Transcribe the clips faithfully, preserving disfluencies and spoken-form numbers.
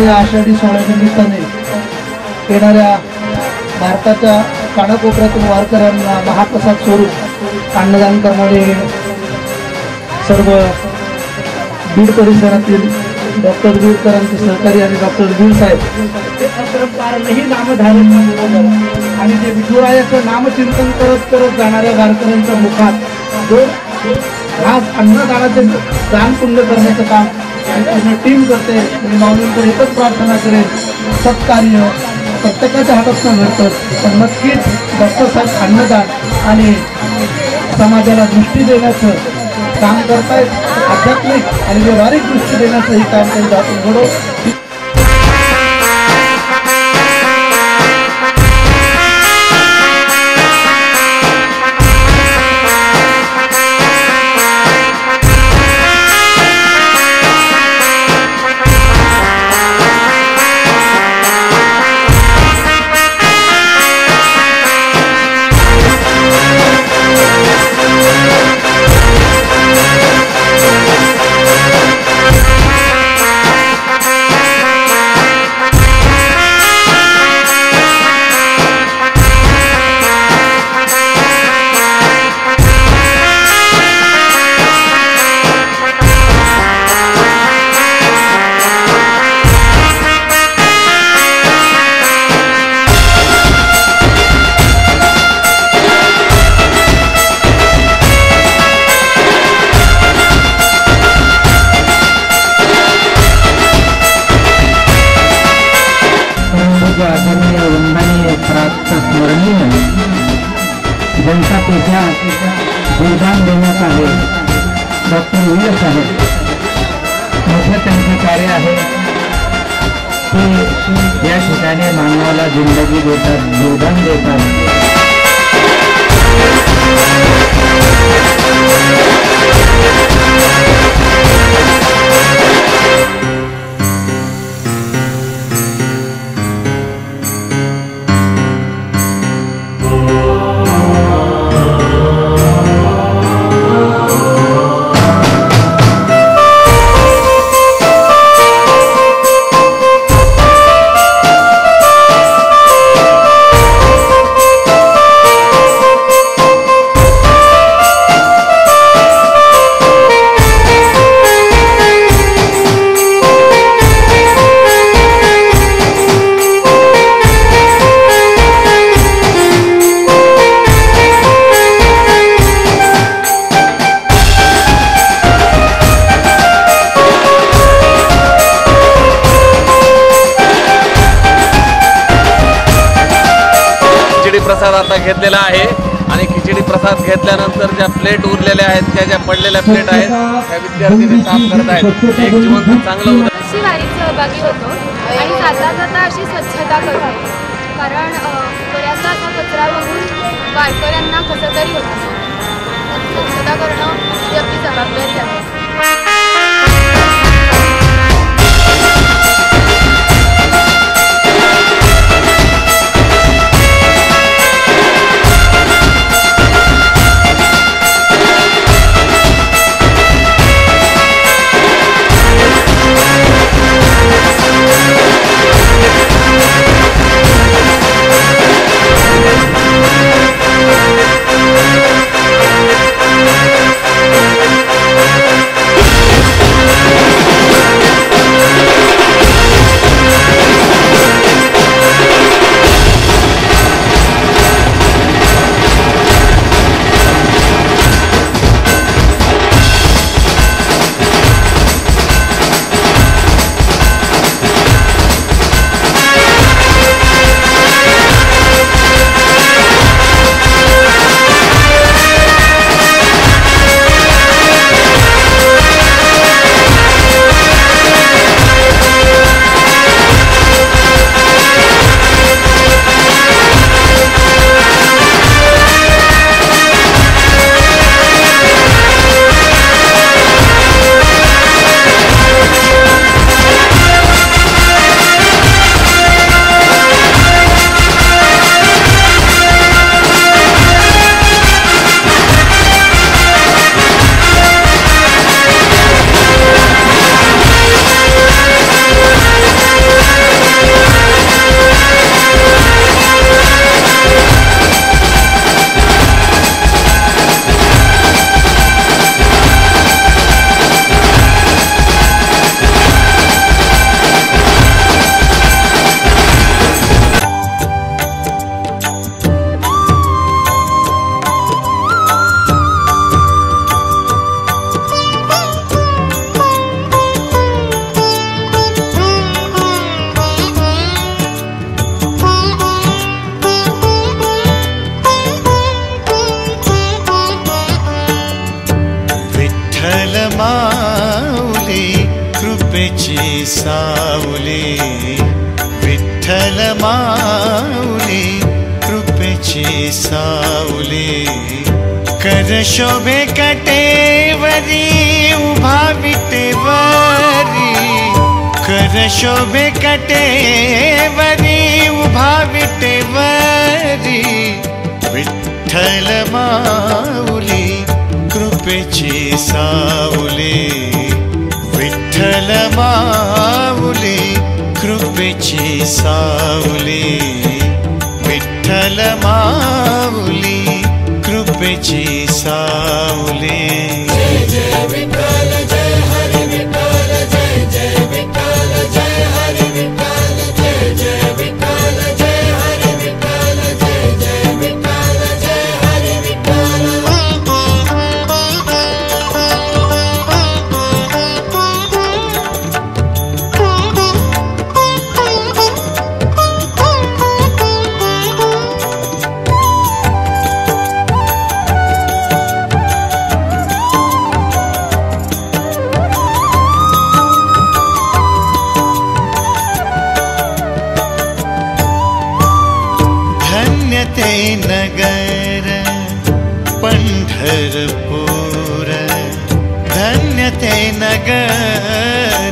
या आषाढी सोहळ्यानिमित्ताने येणाऱ्या भारताच्या कानाकोपऱ्यातून वारकऱ्यांना महाप्रसाद स्वरूप अन्नदान करणारे सर्व बीड परिसरातील डॉक्टर बीडकरांचे सहकारी आणि डॉक्टर बीड साहेब हे नामधारण बरोबर आणि जे विठुरायाचं नामचिंतन करत करत जाणाऱ्या वारकऱ्यांच्या मुखात जो आज अन्नदानाचे दान पुण्य करण्याचं काम पूर्ण टीम करते. मी माऊलींकडे एकच प्रार्थना करेन, सत्कार्य प्रत्येकाच्या हातात घडतं पण नक्कीच डॉक्टर साहेब अन्नदान आणि समाजाला दृष्टी देण्याचं काम करतायत. आध्यात्मिक आणि व्यवहारिक दृष्टी देण्याचं हे काम त्यांच्या हातून घडो. जनता पेशा योगदान देण्यात आले डॉक्टर वीर साहेब मोठं त्यांचं कार्य आहे. ते या ठिकाणी मानवाला जिंदगी देतात, योगदान देतात. प्रसाद आता घेतलेला आहे आणि खिचडी प्रसाद घेतल्यानंतर ज्या प्लेट उरलेल्या आहेत त्या ज्या पडलेल्या प्लेट आहेत त्या विद्यार्थ्यांनी साफ करत आहेत. एक जीवन चांगलं होतं. अशी वारीत सहभागी होतो आणि जाता जाता अशी स्वच्छता करतो कारण बऱ्याचदा असा कचरा बघून वारकऱ्यांना कसं तरी होतं. स्वच्छता करणं ही आपली जबाबदारी आहे. Yeah. सावली विठ्ठल माऊली कृपेची सावली कर शोभे कटेवरी उभा विटेवरी कर शोभे कटेवरी उभा विटेवरी विठ्ठल माऊली कृपेची सावली विठ्ठल माऊली कृपेची सावली विठ्ठल माऊली कृपेची सावली जय जय विठ्ठल जय हरी विठ्ठल जय जय विठ्ठल जय हरी विठ्ठल जय जय विठ्ठल जय हरी विठ्ठल जय जय विठ्ठल जय हरी विठ्ठल ते नगर पंढरपूर धन्य ते नगर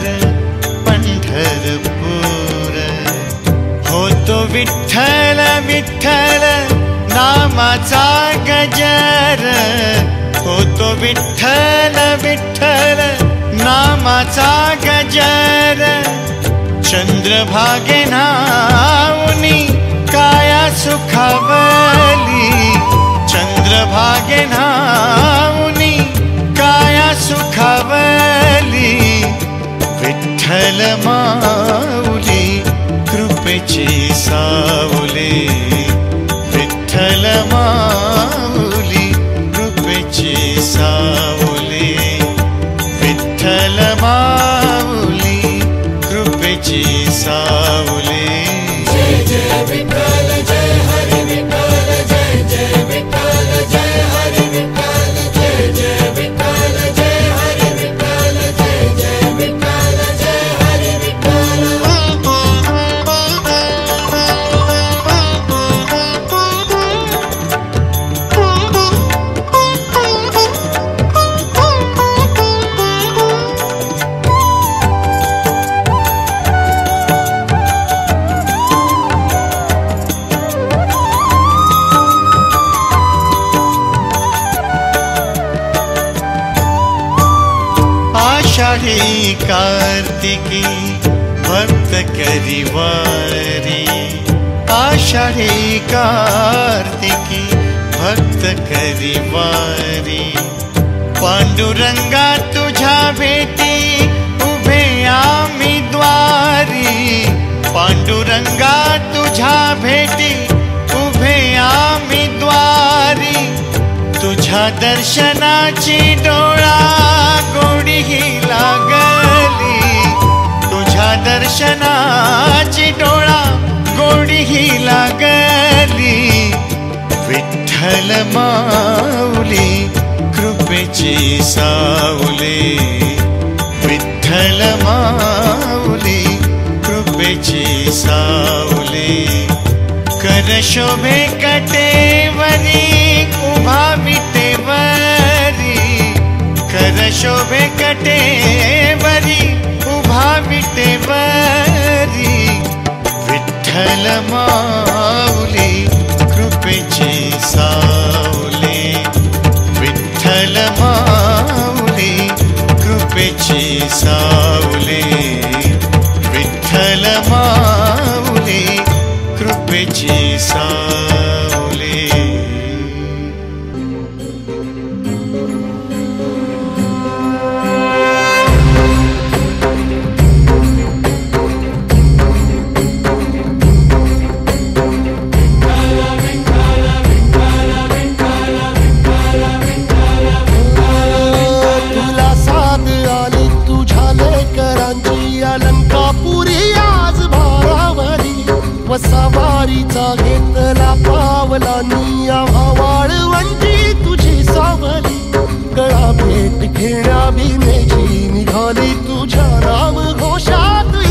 पंढरपूर होतो विठ्ठल विठ्ठल नामाचा गजर होतो विठ्ठल विठ्ठल नामाचा गजर चंद्रभागे नाऊनी काया सुखावली चंद्रभागे नाऊनी काया सुखावली विठ्ठल माऊली कृपेची सावली विठ्ठल माऊली कृपेची सावली विठ्ठल माऊली कृपेची सावली जय जय विठ्ठल जय हरी विठ्ठल जय जय विठ्ठल जय हरी विठ्ठल जय जय विठ्ठल जय हरी विठ्ठल जय जय विठ्ठल जय हरी विठ्ठल आषाढी कार्तिकी भक्त करिवारी आषाढी कार्तिकी भक्त करिवारी पांडुरंगा तुझ्या भेटी उभे आम्ही द्वारी पांडुरंगा तुझ्या भेटी उभे आम्ही द्वारी तुझ्या दर्शनाची डोळा गोडी ही लागली तुझ्या दर्शनाची डोळा गोडी ही लागली विठ्ठल माऊली कृपेची सावली विठ्ठल माऊली कृपेची सावली कर शोभे कटेवरी उभा विटेवरी कर शोभे कटेवरी उभा विटेवरी विठ्ठल माऊली कृपेची सावली विठ्ठल माऊली कृपेची सावली विठ्ठल माऊली कृपेची सावली सवारीचा घेतला पावलानी आम्हा वाळवंटी तुझी सावली गळा भेट घेण्या भीमेची निघाली तुझ्या नाम घोषात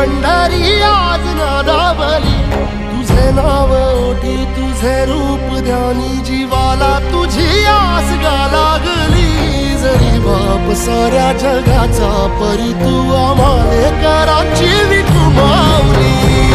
पंढरी आज नादावली, तुझे नाव ओठी तुझे रूप ध्यानी, जीवाला तुझी आस गा लागली. जरी बाप साऱ्या जगाचा परी तू आम्हाले कराची विठू माऊली.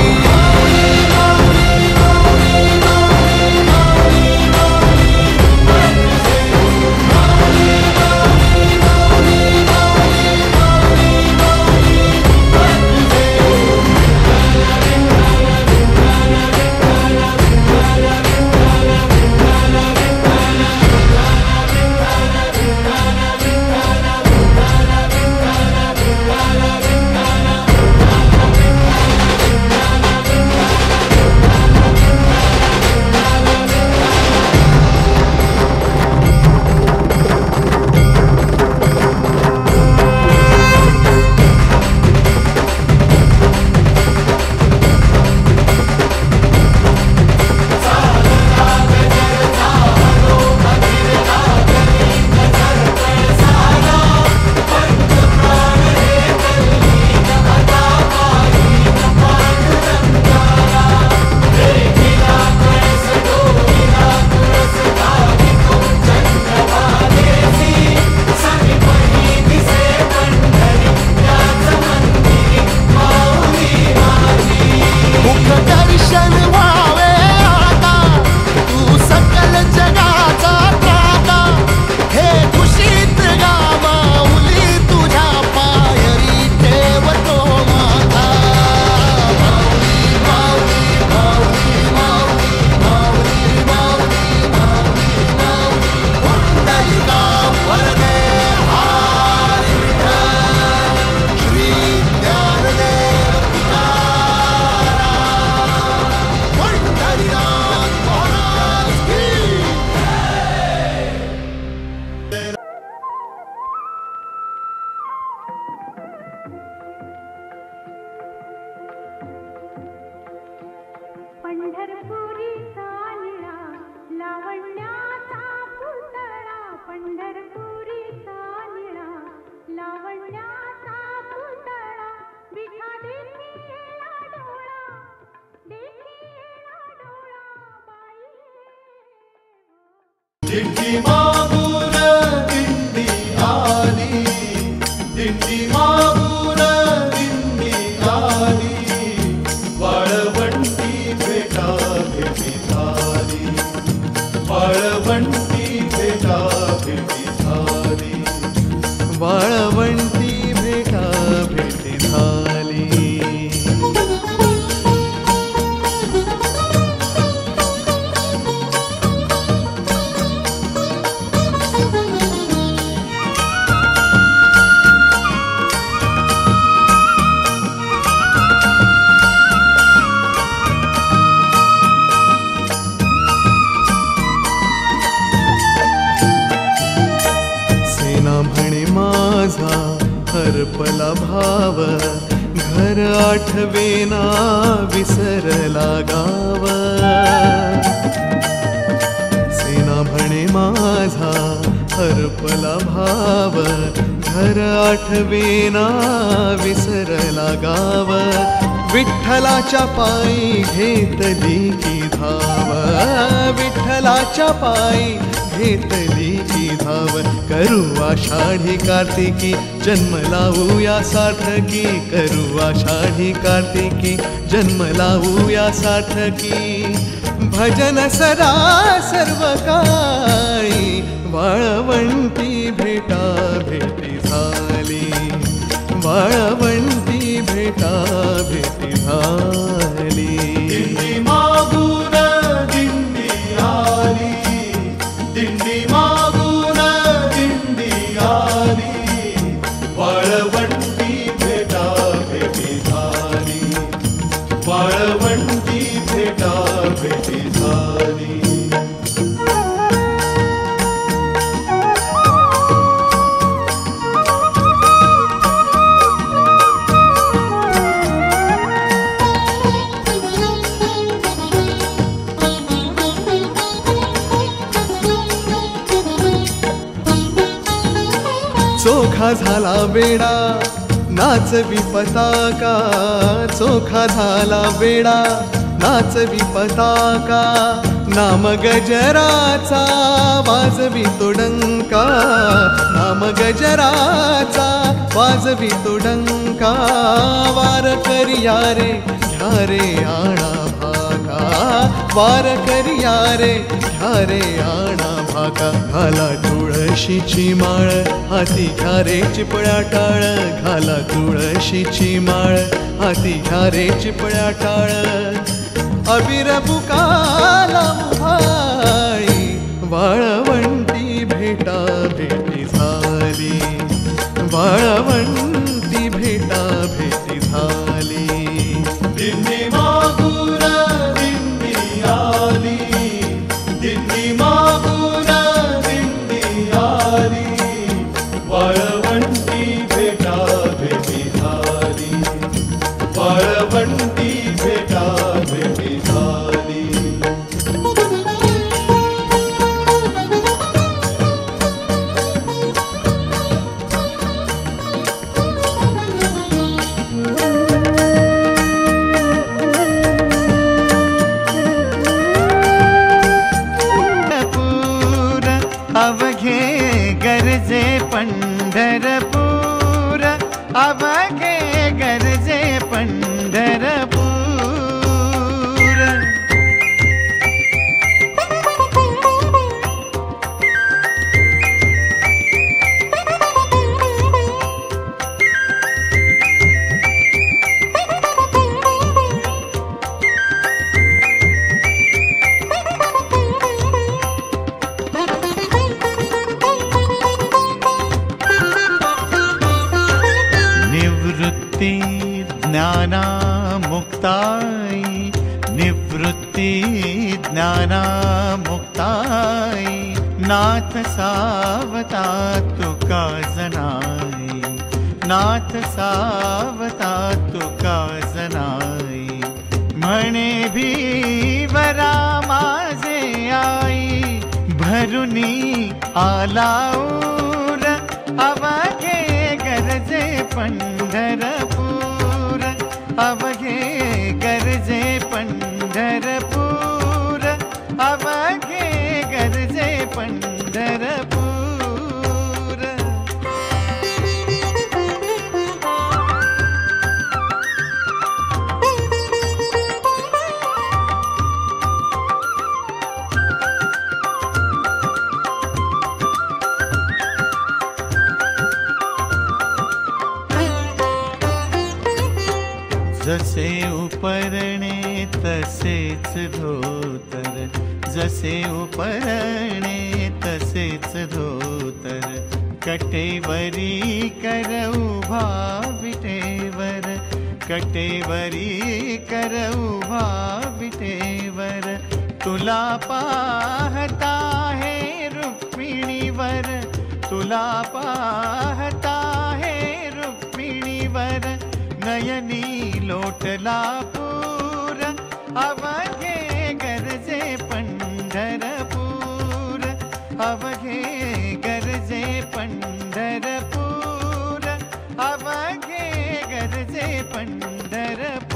पंढरपुरी चालला लावण्याचा पुतळा, पंढरपुरी चालला लावण्याचा पुतळा, विठा देखीला डोळा, देखीला डोळा बाई. दिंडी मागून दिंडी आली, दिंडी मागून दिंडी आली, वाळवंटी भेटा भेटी झाली, वाळवंटी भेटा भेटी झाली, वाळवंटी भेटा भेटी झाली. माझा हरपला भाव, घर आठवेना विसरला गाव. सेना म्हणे माझा हरपला भाव, घर आठवेना विसरला गाव. विठ्ठलाच्या पायी घेतली की धाव, विठ्ठलाच्या पायी घेतली की धाव. करू आषाढी कार्तिकी जन्म लावूया सार्थकी, करू आषाढी कार्तिकी जन्म लावूया सार्थकी. भजन सदा सर्व काळी, वाळवंटी भेटा भेटी झाली, वाळवंटी भेटा भेटी झाली. दिंडी मागून दिंडी आली, दिंडी मागून दिंडी आली, वाळवंटी भेटा भेटी झाली, वाळवंटी भेटा भेटी झाली. चोखा झाला बेडा नाचवी पताका चोखा झाला वेडा, नाचवी पताका नाम गजराचा वाजवी तो डंका, नाम गजराचा वाजवी तो डंका, वार करिया रे घ्या रे आणा भाका, वार करिया रे घ्या रे आणा भाका, घाला तुळशीची माळ हाती घ्या रे चिपळ्या टाळ, घाला तुळशीची माळ हाती घ्या रे चिपळ्या टाळ, अबीर बुकाला मुहाळी वाळवंटी भेटा भेटी झाली, वाळवंटी भेटा भेटी झाली, दिंडी मागून दिंडी आली, दिंडी मागून दिंडी आली, वाळवंटी भेटा भेटी झाली, वाळवंटी भेटा भेटी झाली. अवघे गरजे पंढरपूर, अवघे गरजे पंढरपूर, निवृत्ती ज्ञाना मुक्ताई, निवृत्ती ज्ञाना मुक्ताई, नाथ सावता तुका जनाई, नाथ सावता तुका जनाई, म्हणे भीवरा माझे आई, भरुनी आलाऊर, अवघे गरजे पंढरपूर, अवघे गरजे पंढरपूर, अवघे गरजे पंढरपूर. जसे उपरणे तसेच धोतर, जसे उपरणे तसेच धोतर, कटेवरी कर उभा विटेवर, कटेवरी कर उभा विटेवर, तुला पाहता है रुक्मिणीवर, तुला पाहता है रुक्मिणीवर, नयनी लोटला पूर, अवघे गरजे पंढरपूर, अवघे गरजे पंढरपूर, अवघे गरजे पंढरपूर.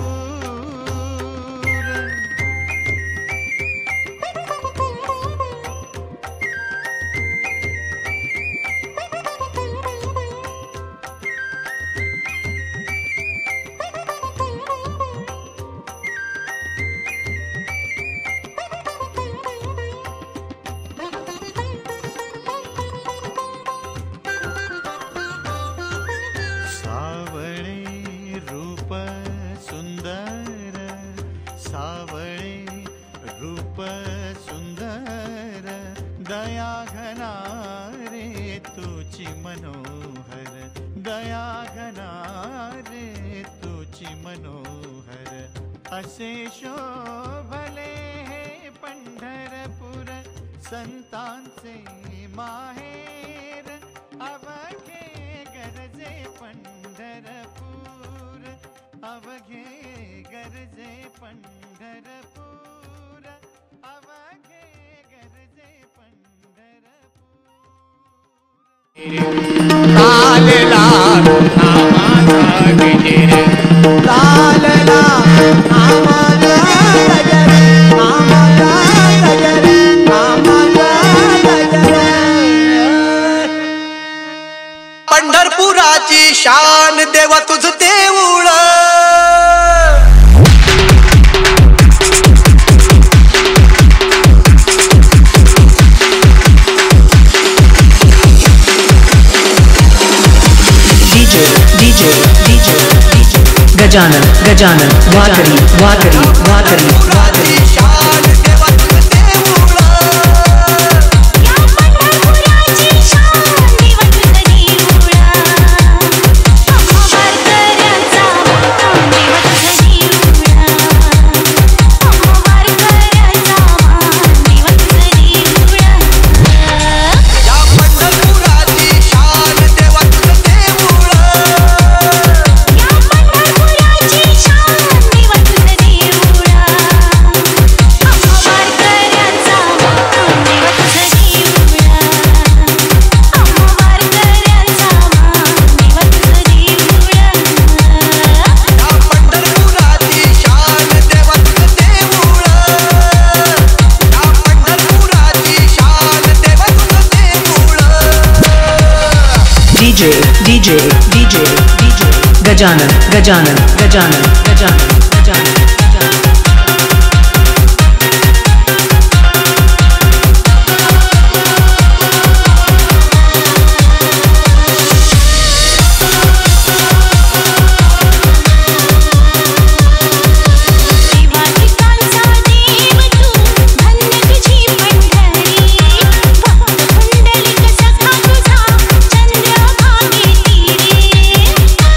असे शोभले हे पंढरपूर, संतांचे माहेर, अवघे गरजे पंढरपूर, अवघे गरजे पंढरपूर, अवघे गरजे पंढरपूर. लाल लाल नामा पंढरपुराची शान देवा तुझ देऊळ DJ DJ DJ Gajanan Gajanan वाकरी वाकरी वाकरी वाकरी शान देवा तुझ देऊळ या पंढरपुराची शान देवा तुझ देऊळ अम्मा वारकऱ्यांचा मान देवा तुझ देऊळ अम्मा वारकऱ्यांचा मान देवा तुझ देऊळ या पंढरपुराची शान देवा तुझ देऊळ या पंढरपुराची शान देवा तुझ देऊळ अम्मा वारकऱ्यांचा मान देवा तुझ देऊळ अम्मा वारकऱ्यांचा मान देवा तुझ देऊळ या पंढरपुराची शान देवा तुझ देऊळ या पंढरपुराची शान देवा तुझ देऊळ DJ DJ DJ DJ Gajanan Gajanan Gajanan Gajanan Gajanan Gajanan देवाधिकांचा देव तू धन्य तुझी पंढरी भक्त पुंडलिक सखा तुझा चंद्रभागे तीरे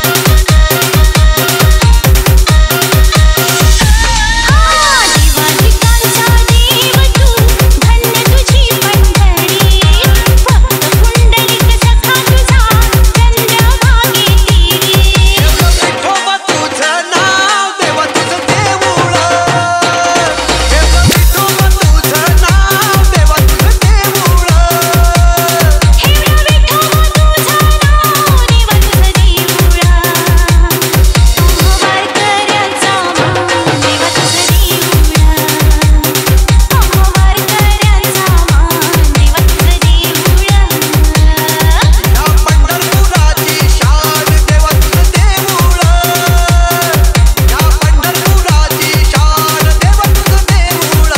हा देवाधिकांचा देव तू धन्य तुझी पंढरी भक्त पुंडलिक सखा तुझा चंद्रभागे तीरे विठोबा तुझं नाव देवा तुझं देऊळ हे विठोबा तुझं नाव देवा तुझं देऊळ हे विठोबा तुझं नाव देवा तुझं देऊळ अम्मा वारकऱ्यांचा मान देवा तुझं देऊळ अम्मा वारकऱ्यांचा मान देवा तुझं देऊळ या पंढरपुराची शान देवा तुझं देऊळ या पंढरपुराची शान देवा तुझं देऊळ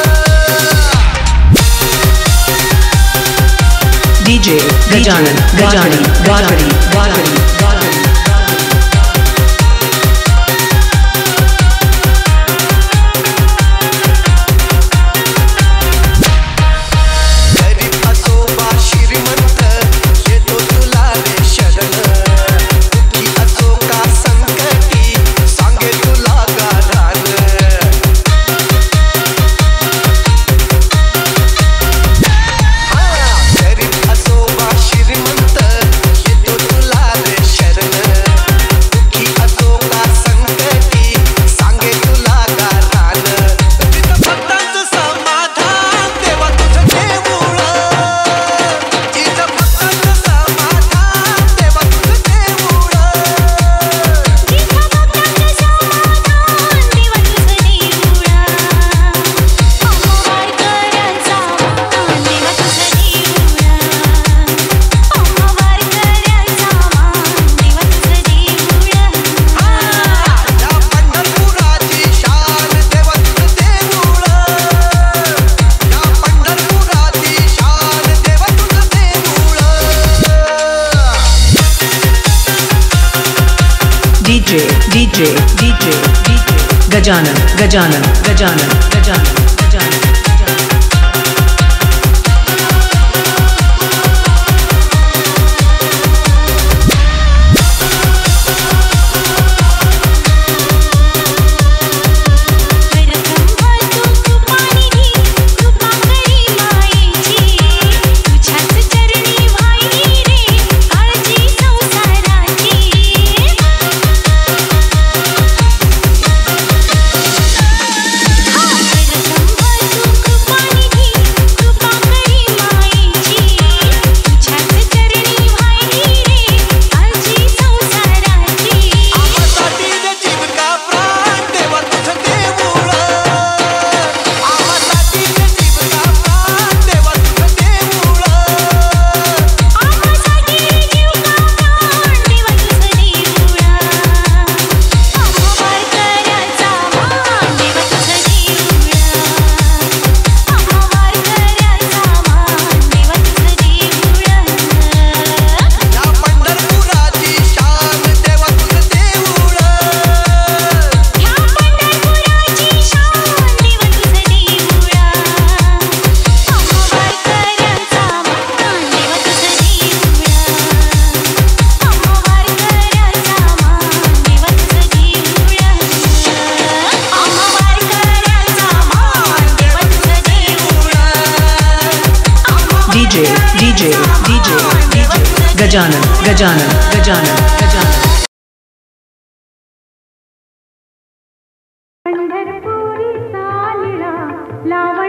डीजे गजानन गजानन वाकरी वाकरी वाकरी गरीब असो वा श्रीमंत येतो तुला रे शरण दुःखी असो का संकटी सांगे तुला गारान गरीब असो वा श्रीमंत येतो तुला रे शरण दुःखी असो का संकटी सांगे तुला गारान तिथं भक्तांचं समाधान देवा तुझं देऊळ तिथं भक्तांचं समाधान देवा तुझं देऊळ जिथं भक्तांचं समाधान देवा तुझं देऊळ अम्मा वारकऱ्यांचा मान देवा तुझं देऊळ अम्मा वारकऱ्यांचा मान देवा तुझं देऊळ या पंढरपुराची शान देवा तुझं देऊळ या पंढरपुराची शान देवा तुझं देऊळ DJ DJ DJ DJ Gajanan Gajanan Gajanan Gajanan Gajanan Gajanan परब्रह्म तू कृपानिधी कृपा करी मायेची तुझ्याच चरणी वाहिली रे काळजी संसाराची हा परब्रह्म DJ DJ DJ Gajanan Gajanan Gajanan Gajanan Pandharpuri चालला लावा